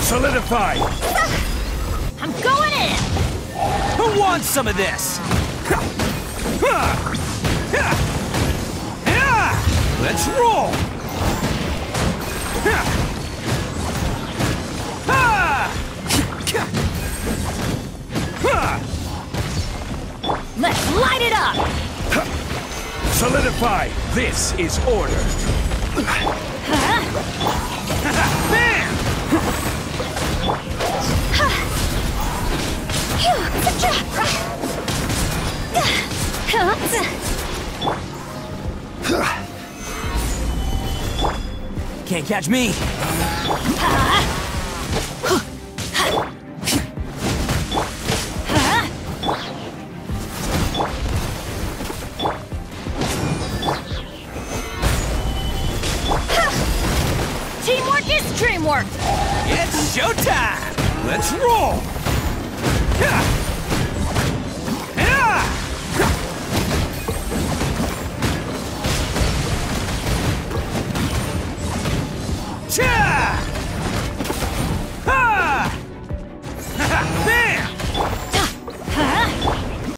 Solidify! I'm going in! Who wants some of this? Let's roll! Let's light it up! Solidify! This is order! Bam! Can't catch me! Teamwork is dreamwork! It's showtime! Let's roll!